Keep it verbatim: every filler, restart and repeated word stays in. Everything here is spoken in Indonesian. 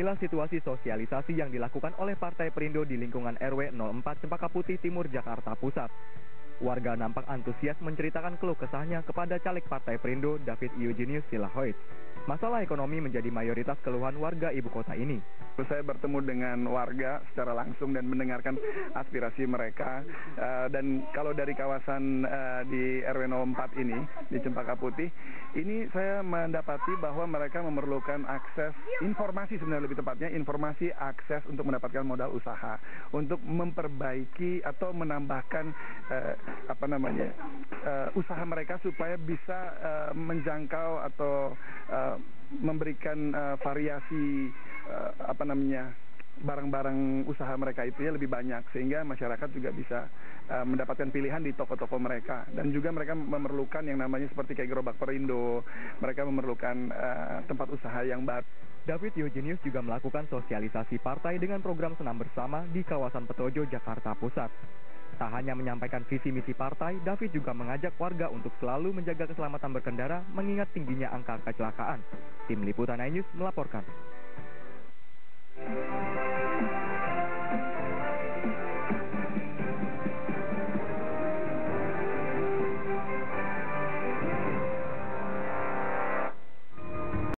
Inilah situasi sosialisasi yang dilakukan oleh Partai Perindo di lingkungan R W nol empat Cempaka Putih Timur, Jakarta Pusat. Warga nampak antusias menceritakan keluh kesahnya kepada caleg Partai Perindo David Eugenius Silahoid. Masalah ekonomi menjadi mayoritas keluhan warga ibu kota ini. Saya bertemu dengan warga secara langsung dan mendengarkan aspirasi mereka. Uh, dan kalau dari kawasan uh, di R W nol empat ini, di Cempaka Putih, ini saya mendapati bahwa mereka memerlukan akses informasi, sebenarnya lebih tepatnya informasi akses untuk mendapatkan modal usaha, untuk memperbaiki atau menambahkan uh, apa namanya uh, usaha mereka supaya bisa uh, menjangkau atau uh, memberikan uh, variasi uh, apa namanya barang-barang usaha mereka itu ya lebih banyak, sehingga masyarakat juga bisa uh, mendapatkan pilihan di toko-toko mereka. Dan juga mereka memerlukan yang namanya seperti kayak gerobak Perindo, mereka memerlukan uh, tempat usaha yang baru. David Eugenius juga melakukan sosialisasi partai dengan program senam bersama di kawasan Petojo, Jakarta Pusat. Tak hanya menyampaikan visi misi partai, David juga mengajak warga untuk selalu menjaga keselamatan berkendara mengingat tingginya angka kecelakaan. Tim Liputan iNews melaporkan.